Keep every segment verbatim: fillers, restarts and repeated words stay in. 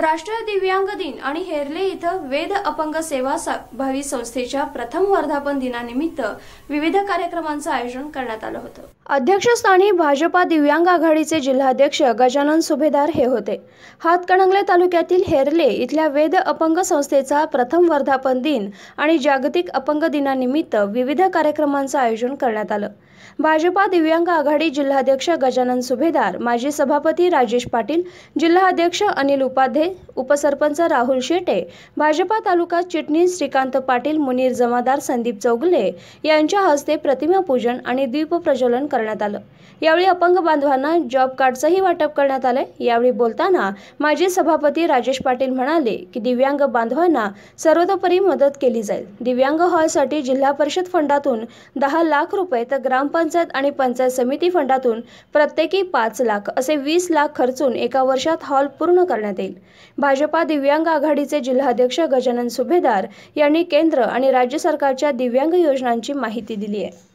राष्ट्रीय दिव्यांग दिन आणि हेरले इथं वेद अपंग सेवा भावी संस्थेच्या प्रथम वर्धापन दिनानिमित्त विविध कार्यक्रमांचं आयोजन करण्यात आलं होतं। अध्यक्षस्थानी भाजपा दिव्यांग आघाडीचे जिल्हाध्यक्ष गजानन सुभेदार हे होते। हातकणंगले तालुक्यातील हेरले इथल्या वेद अपंग संस्थेचा प्रथम वर्धापन दिन आणि जागतिक अपंग दिनानिमित्त विविध कार्यक्रमांचं आयोजन करण्यात आलं। भाजपा दिव्यांग आघाडी जिल्हाध्यक्ष गजानन सुभेदार, माजी सभापती राजेश पाटील, जिल्हाध्यक्ष अनिल उपाध्ये, उपसरपंच राहुल शेटे, भाजपा तालुका चिटणीस श्रीकांत पाटील, मुनीर जमादार, संदीप चौगले यांच्या हस्ते प्रतिमा पूजन आणि दीप प्रज्वलन करण्यात आलं। यावेळी अपंग बांधवांना जॉब कार्डचंही वाटप करण्यात आले। यावेळी बोलताना माजी सभापती राजेश पाटील म्हणाले की दिव्यांग बांधवांना सर्वतोपरी मदत केली जाईल। दिव्यांग हॉलसाठी जिल्हा परिषद फंडातून दहा लाख रुपये तर ग्रामपंचायत आणि पंचायत समिती फंडातून प्रत्येकी पाच लाख असे वीस लाख खर्चून एका वर्षात हॉल पूर्ण करण्यात येईल। भाजपा दिव्यांग आघाडीचे जिल्हाध्यक्ष गजानन सुभेदार यांनी केंद्र आणि राज्य सरकारच्या दिव्यांग योजनांची माहिती दिली आहे।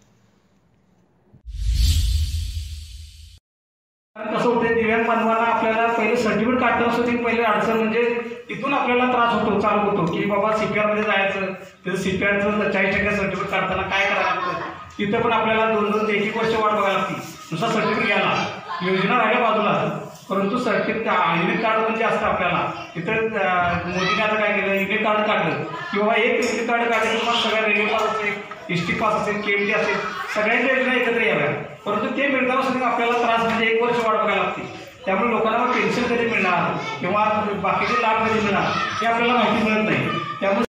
कसं होते, दिव्यांग बांधवांना आपल्याला पहिले सर्टिफिकेट काढण्यासाठी पहिले अडचण म्हणजे इथून आपल्याला त्रास होतो चालू होतो की बाबा सीपीआर मध्ये जायचं, त्याचं सीपीआरचं चाळीस टक्के सर्टिफिकेट काढताना काय करायला लागतं, तिथं पण आपल्याला दोन दोन ते एक एक वर्ष वाट बघायला लागते नुसता सर्टिफिकेट घ्यायला। योजना राहिल्या बाजूला, परंतु सर्टिफिकेट युनिक कार्ड म्हणजे असतं आपल्याला तिथं मोदीने आता काय केलं, युनिक कार्ड काढलं की बाबा एक युनिक कार्ड काढलं की मग सगळ्या रेल्वे पास असेल, एस टी पास असेल, के एम टी असेल, सगळ्यांच्या योजना एकत्र याव्या। परंतु ते मिळण्यासाठी आपल्याला त्रास म्हणजे एक वर्ष वाट बघायला लागते। त्यामुळे लोकांना पेन्शन कधी मिळणार किंवा बाकीचे लाभ कधी मिळणार हे आपल्याला माहिती मिळत नाही। त्यामुळे